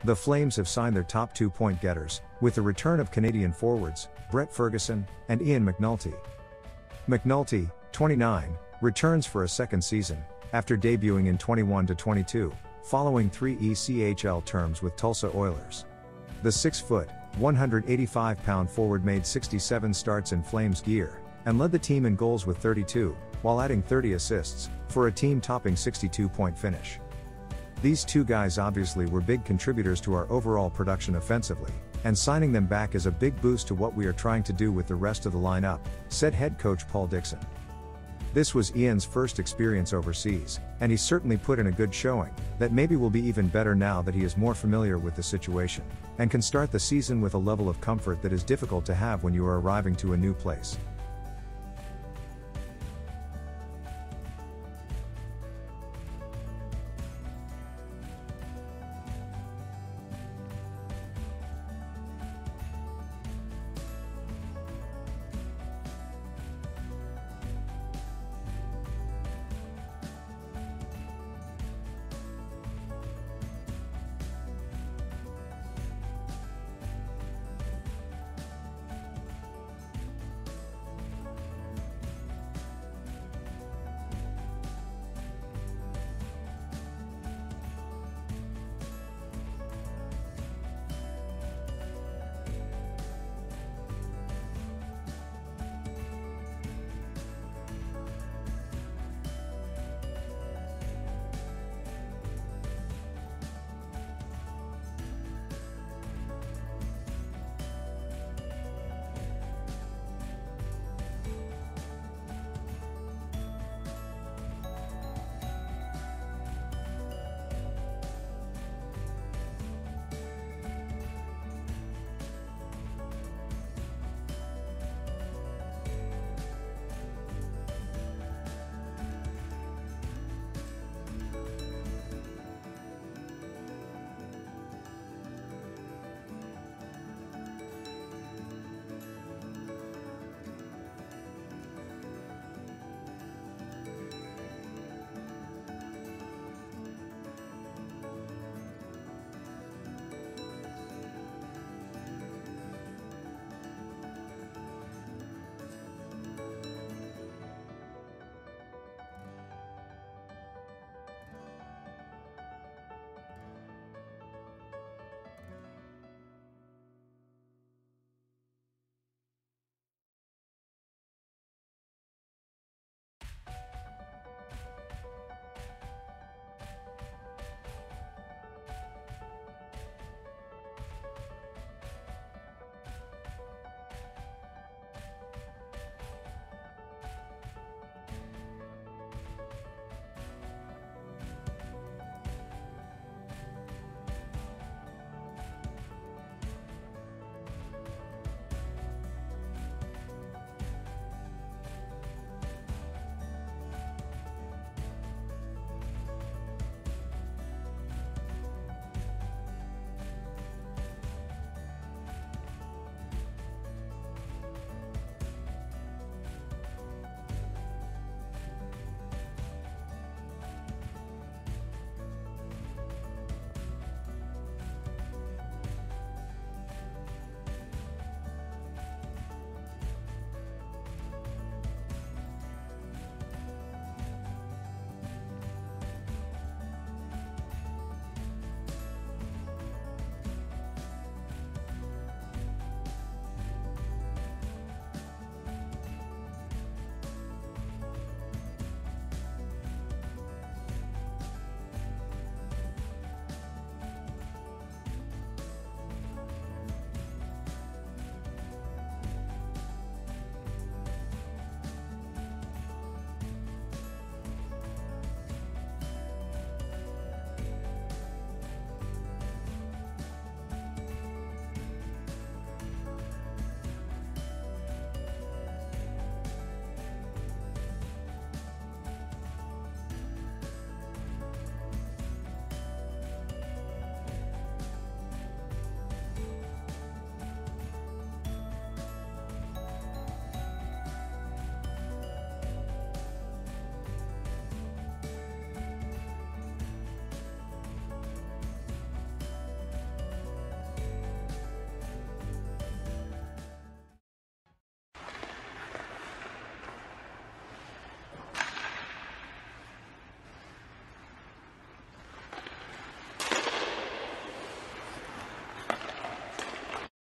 The Flames have signed their top 2-point getters, with the return of Canadian forwards, Brett Ferguson, and Ian McNulty. McNulty, 29, returns for a second season, after debuting in 21-22, following 3 EIHL terms with Tulsa Oilers. The 6-foot, 185-pound forward made 67 starts in Flames gear, and led the team in goals with 32, while adding 30 assists, for a team-topping 62-point finish. These two guys obviously were big contributors to our overall production offensively, and signing them back is a big boost to what we are trying to do with the rest of the lineup, said head coach Paul Dixon. This was Ian's first experience overseas, and he certainly put in a good showing, that maybe will be even better now that he is more familiar with the situation, and can start the season with a level of comfort that is difficult to have when you are arriving to a new place.